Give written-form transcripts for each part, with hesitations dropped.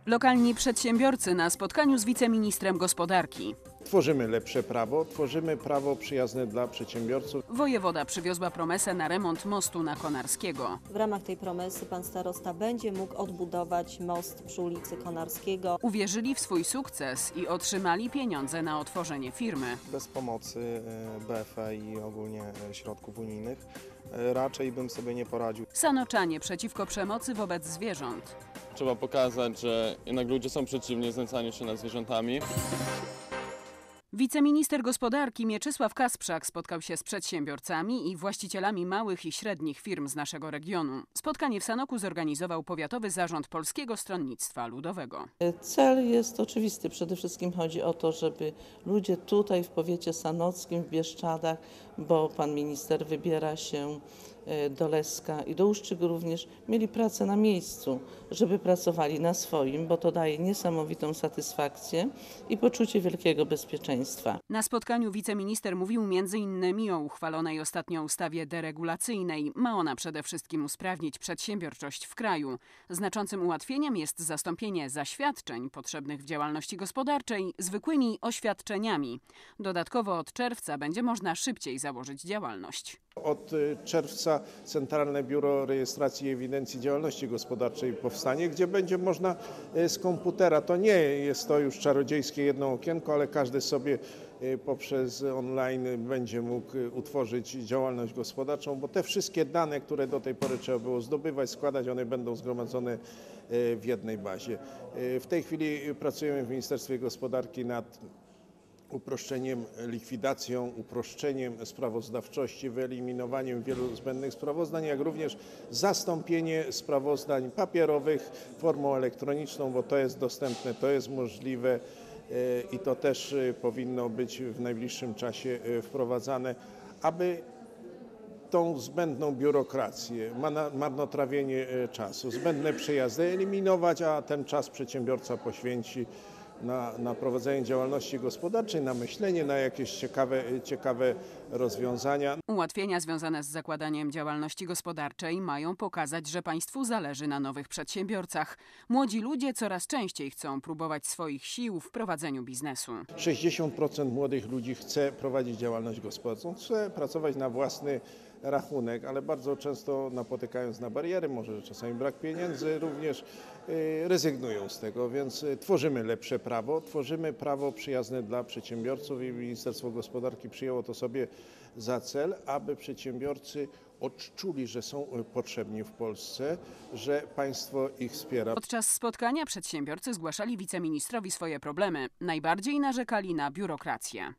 Lokalni przedsiębiorcy na spotkaniu z wiceministrem gospodarki. Tworzymy lepsze prawo, tworzymy prawo przyjazne dla przedsiębiorców. Wojewoda przywiozła promesę na remont mostu na Konarskiego. W ramach tej promesy pan starosta będzie mógł odbudować most przy ulicy Konarskiego. Uwierzyli w swój sukces i otrzymali pieniądze na otworzenie firmy. Bez pomocy BFE i ogólnie środków unijnych raczej bym sobie nie poradził. Sanoczanie przeciwko przemocy wobec zwierząt. Trzeba pokazać, że jednak ludzie są przeciwni znęcaniu się nad zwierzętami. Wiceminister gospodarki Mieczysław Kasprzak spotkał się z przedsiębiorcami i właścicielami małych i średnich firm z naszego regionu. Spotkanie w Sanoku zorganizował Powiatowy Zarząd Polskiego Stronnictwa Ludowego. Cel jest oczywisty. Przede wszystkim chodzi o to, żeby ludzie tutaj w powiecie sanockim, w Bieszczadach, bo pan minister wybiera się do Leska i do Uszczyk również, mieli pracę na miejscu, żeby pracowali na swoim, bo to daje niesamowitą satysfakcję i poczucie wielkiego bezpieczeństwa. Na spotkaniu wiceminister mówił m.in. o uchwalonej ostatnio ustawie deregulacyjnej. Ma ona przede wszystkim usprawnić przedsiębiorczość w kraju. Znaczącym ułatwieniem jest zastąpienie zaświadczeń potrzebnych w działalności gospodarczej zwykłymi oświadczeniami. Dodatkowo od czerwca będzie można szybciej założyć działalność. Od czerwca Centralne Biuro Rejestracji i Ewidencji Działalności Gospodarczej powstanie, gdzie będzie można z komputera, to nie jest to już czarodziejskie jedno okienko, ale każdy sobie poprzez online będzie mógł utworzyć działalność gospodarczą, bo te wszystkie dane, które do tej pory trzeba było zdobywać, składać, one będą zgromadzone w jednej bazie. W tej chwili pracujemy w Ministerstwie Gospodarki nad uproszczeniem, likwidacją, uproszczeniem sprawozdawczości, wyeliminowaniem wielu zbędnych sprawozdań, jak również zastąpienie sprawozdań papierowych formą elektroniczną, bo to jest dostępne, to jest możliwe i to też powinno być w najbliższym czasie wprowadzane, aby tą zbędną biurokrację, marnotrawienie czasu, zbędne przejazdy eliminować, a ten czas przedsiębiorca poświęci na prowadzenie działalności gospodarczej, na myślenie, na jakieś ciekawe rozwiązania. Ułatwienia związane z zakładaniem działalności gospodarczej mają pokazać, że państwu zależy na nowych przedsiębiorcach. Młodzi ludzie coraz częściej chcą próbować swoich sił w prowadzeniu biznesu. 60% młodych ludzi chce prowadzić działalność gospodarczą, chce pracować na własny rachunek, ale bardzo często napotykając na bariery, może czasami brak pieniędzy, również rezygnują z tego, więc tworzymy lepsze prawo, tworzymy prawo przyjazne dla przedsiębiorców i Ministerstwo Gospodarki przyjęło to sobie za cel, aby przedsiębiorcy odczuli, że są potrzebni w Polsce, że państwo ich wspiera. Podczas spotkania przedsiębiorcy zgłaszali wiceministrowi swoje problemy. Najbardziej narzekali na biurokrację.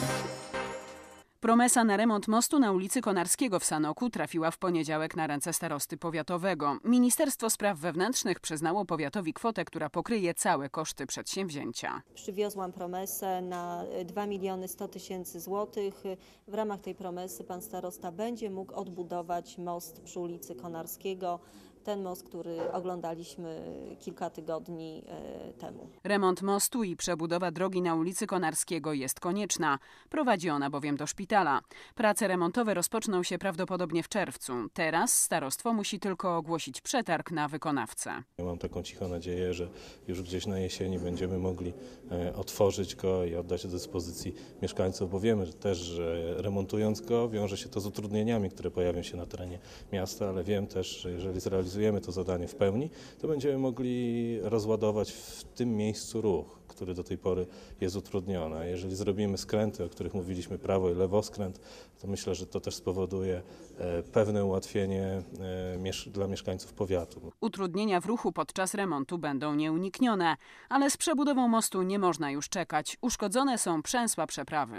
Promesa na remont mostu na ulicy Konarskiego w Sanoku trafiła w poniedziałek na ręce starosty powiatowego. Ministerstwo Spraw Wewnętrznych przyznało powiatowi kwotę, która pokryje całe koszty przedsięwzięcia. Przywiozłam promesę na 2 100 000 złotych. W ramach tej promesy pan starosta będzie mógł odbudować most przy ulicy Konarskiego. Ten most, który oglądaliśmy kilka tygodni temu. Remont mostu i przebudowa drogi na ulicy Konarskiego jest konieczna. Prowadzi ona bowiem do szpitala. Prace remontowe rozpoczną się prawdopodobnie w czerwcu. Teraz starostwo musi tylko ogłosić przetarg na wykonawcę. Ja mam taką cichą nadzieję, że już gdzieś na jesieni będziemy mogli otworzyć go i oddać do dyspozycji mieszkańców, bo wiemy też, że remontując go wiąże się to z utrudnieniami, które pojawią się na terenie miasta, ale wiem też, że jeżeli zrealizujemy to zadanie w pełni, to będziemy mogli rozładować w tym miejscu ruch, który do tej pory jest utrudniony. A jeżeli zrobimy skręty, o których mówiliśmy, prawo i lewoskręt, to myślę, że to też spowoduje pewne ułatwienie dla mieszkańców powiatu. Utrudnienia w ruchu podczas remontu będą nieuniknione, ale z przebudową mostu nie można już czekać. Uszkodzone są przęsła przeprawy.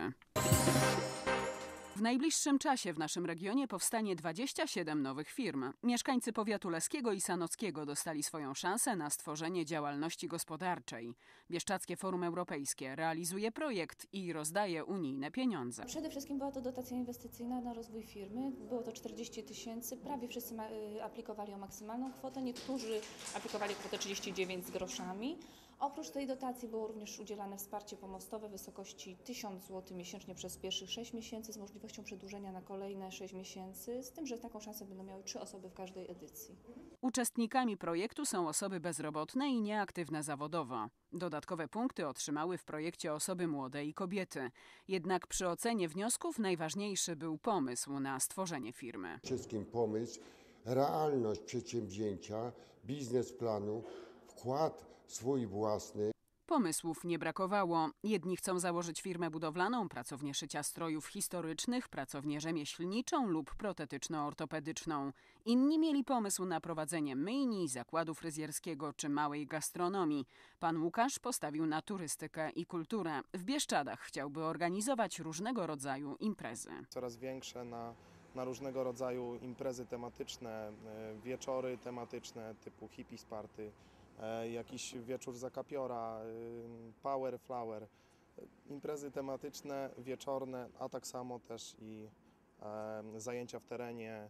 W najbliższym czasie w naszym regionie powstanie 27 nowych firm. Mieszkańcy powiatu leskiego i sanockiego dostali swoją szansę na stworzenie działalności gospodarczej. Bieszczadzkie Forum Europejskie realizuje projekt i rozdaje unijne pieniądze. Przede wszystkim była to dotacja inwestycyjna na rozwój firmy. Było to 40 000. Prawie wszyscy aplikowali o maksymalną kwotę. Niektórzy aplikowali kwotę 39 z groszami. Oprócz tej dotacji było również udzielane wsparcie pomostowe w wysokości 1000 zł miesięcznie przez pierwszych 6 miesięcy z możliwością przedłużenia na kolejne 6 miesięcy, z tym, że taką szansę będą miały 3 osoby w każdej edycji. Uczestnikami projektu są osoby bezrobotne i nieaktywne zawodowo. Dodatkowe punkty otrzymały w projekcie osoby młode i kobiety. Jednak przy ocenie wniosków najważniejszy był pomysł na stworzenie firmy. Wszystkim pomysł, realność przedsięwzięcia, biznesplanu, wkład swój własny. Pomysłów nie brakowało. Jedni chcą założyć firmę budowlaną, pracownię szycia strojów historycznych, pracownię rzemieślniczą lub protetyczno-ortopedyczną. Inni mieli pomysł na prowadzenie myjni, zakładu fryzjerskiego czy małej gastronomii. Pan Łukasz postawił na turystykę i kulturę. W Bieszczadach chciałby organizować różnego rodzaju imprezy. Coraz większe na różnego rodzaju imprezy tematyczne, wieczory tematyczne typu hippie party, jakiś wieczór zakapiora, power flower, imprezy tematyczne, wieczorne, a tak samo też i zajęcia w terenie,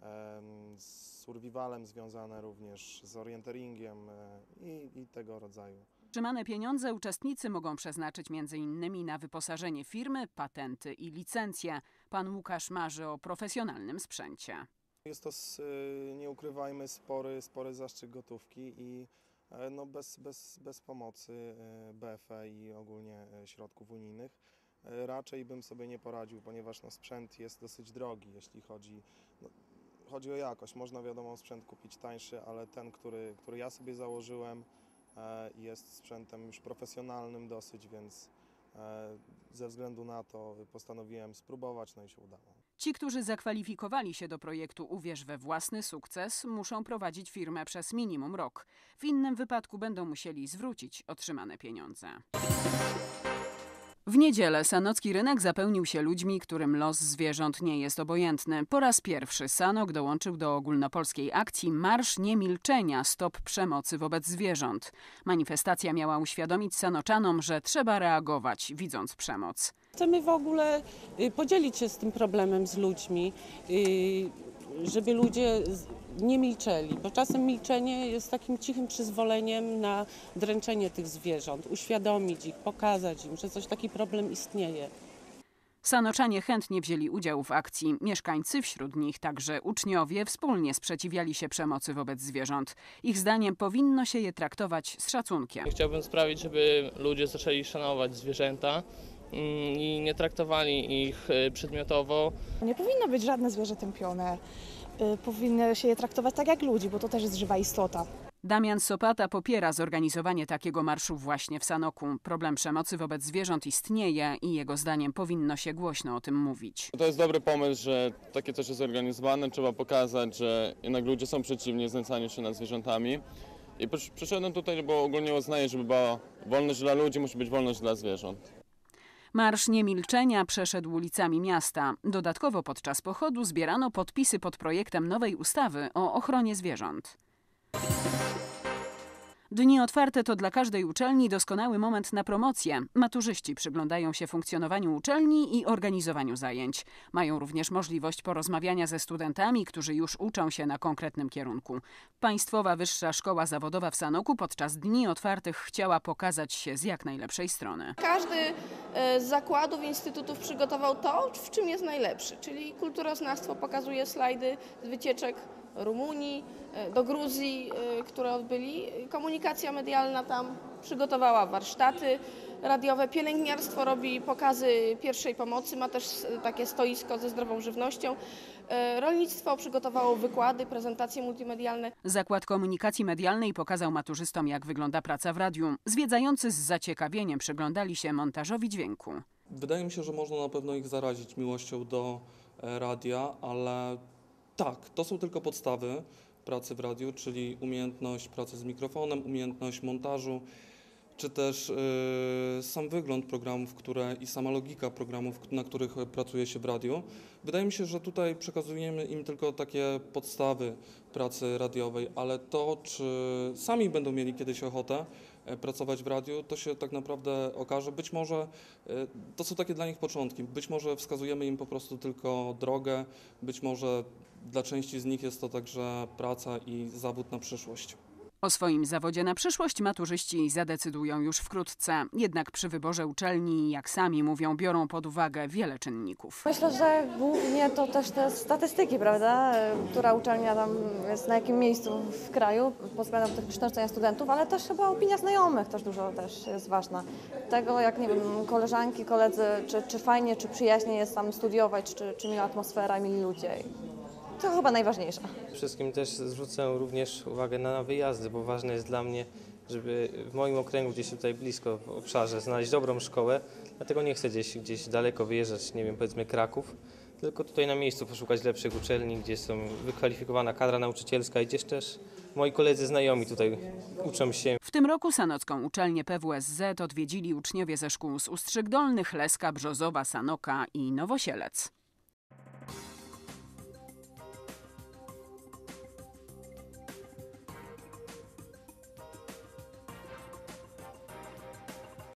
z survivalem związane również, z orienteeringiem i tego rodzaju. Otrzymane pieniądze uczestnicy mogą przeznaczyć m.in. na wyposażenie firmy, patenty i licencje. Pan Łukasz marzy o profesjonalnym sprzęcie. Jest to, nie ukrywajmy, spory zastrzyk gotówki i no bez pomocy BFE i ogólnie środków unijnych raczej bym sobie nie poradził, ponieważ no, sprzęt jest dosyć drogi, jeśli chodzi o jakość. Można, wiadomo, sprzęt kupić tańszy, ale ten, który ja sobie założyłem, jest sprzętem już profesjonalnym dosyć, więc ze względu na to postanowiłem spróbować, no i się udało. Ci, którzy zakwalifikowali się do projektu Uwierz we własny sukces, muszą prowadzić firmę przez minimum rok. W innym wypadku będą musieli zwrócić otrzymane pieniądze. W niedzielę sanocki rynek zapełnił się ludźmi, którym los zwierząt nie jest obojętny. Po raz pierwszy Sanok dołączył do ogólnopolskiej akcji Marsz Niemilczenia – Stop Przemocy wobec zwierząt. Manifestacja miała uświadomić sanoczanom, że trzeba reagować, widząc przemoc. Chcemy w ogóle podzielić się z tym problemem z ludźmi, żeby ludzie nie milczeli, bo czasem milczenie jest takim cichym przyzwoleniem na dręczenie tych zwierząt, uświadomić ich, pokazać im, że taki problem istnieje. Sanoczanie chętnie wzięli udział w akcji. Mieszkańcy, wśród nich także uczniowie, wspólnie sprzeciwiali się przemocy wobec zwierząt. Ich zdaniem powinno się je traktować z szacunkiem. Chciałbym sprawić, żeby ludzie zaczęli szanować zwierzęta i nie traktowali ich przedmiotowo. Nie powinno być żadne zwierzę tępione. Powinno się je traktować tak jak ludzi, bo to też jest żywa istota. Damian Sopata popiera zorganizowanie takiego marszu właśnie w Sanoku. Problem przemocy wobec zwierząt istnieje i jego zdaniem powinno się głośno o tym mówić. To jest dobry pomysł, że takie coś jest zorganizowane. Trzeba pokazać, że jednak ludzie są przeciwni znęcaniu się nad zwierzętami. I przyszedłem tutaj, bo ogólnie uznaję, żeby była wolność dla ludzi, musi być wolność dla zwierząt. Marsz Niemilczenia przeszedł ulicami miasta. Dodatkowo podczas pochodu zbierano podpisy pod projektem nowej ustawy o ochronie zwierząt. Dni otwarte to dla każdej uczelni doskonały moment na promocję. Maturzyści przyglądają się funkcjonowaniu uczelni i organizowaniu zajęć. Mają również możliwość porozmawiania ze studentami, którzy już uczą się na konkretnym kierunku. Państwowa Wyższa Szkoła Zawodowa w Sanoku podczas dni otwartych chciała pokazać się z jak najlepszej strony. Każdy z zakładów, instytutów przygotował to, w czym jest najlepszy, czyli kulturoznawstwo pokazuje slajdy z wycieczek Rumunii, do Gruzji, które odbyli. Komunikacja medialna tam przygotowała warsztaty radiowe, pielęgniarstwo robi pokazy pierwszej pomocy, ma też takie stoisko ze zdrową żywnością. Rolnictwo przygotowało wykłady, prezentacje multimedialne. Zakład Komunikacji Medialnej pokazał maturzystom, jak wygląda praca w radiu. Zwiedzający z zaciekawieniem przyglądali się montażowi dźwięku. Wydaje mi się, że można na pewno ich zarazić miłością do radia, ale tak, to są tylko podstawy pracy w radiu, czyli umiejętność pracy z mikrofonem, umiejętność montażu, czy też sam wygląd programów, i sama logika programów, na których pracuje się w radiu. Wydaje mi się, że tutaj przekazujemy im tylko takie podstawy pracy radiowej, ale to, czy sami będą mieli kiedyś ochotę pracować w radiu, to się tak naprawdę okaże. Być może to są takie dla nich początki, być może wskazujemy im po prostu tylko drogę, być może dla części z nich jest to także praca i zawód na przyszłość. O swoim zawodzie na przyszłość maturzyści zadecydują już wkrótce. Jednak przy wyborze uczelni, jak sami mówią, biorą pod uwagę wiele czynników. Myślę, że głównie to też te statystyki, prawda? Która uczelnia tam jest na jakim miejscu w kraju pod względem tych kształcenia studentów, ale też chyba opinia znajomych też dużo też jest ważna. Tego, jak nie wiem, koleżanki, koledzy, czy fajnie, czy przyjaźnie jest tam studiować, czy miła atmosfera, mili ludzie. To chyba najważniejsze. Wszystkim też zwrócę również uwagę na wyjazdy, bo ważne jest dla mnie, żeby w moim okręgu, gdzieś tutaj blisko w obszarze, znaleźć dobrą szkołę. Dlatego nie chcę gdzieś daleko wyjeżdżać, nie wiem, powiedzmy Kraków, tylko tutaj na miejscu poszukać lepszych uczelni, gdzie są wykwalifikowana kadra nauczycielska i gdzieś też moi koledzy znajomi tutaj uczą się. W tym roku sanocką uczelnię PWSZ odwiedzili uczniowie ze szkół z Ustrzyk Dolnych, Leska, Brzozowa, Sanoka i Nowosielec.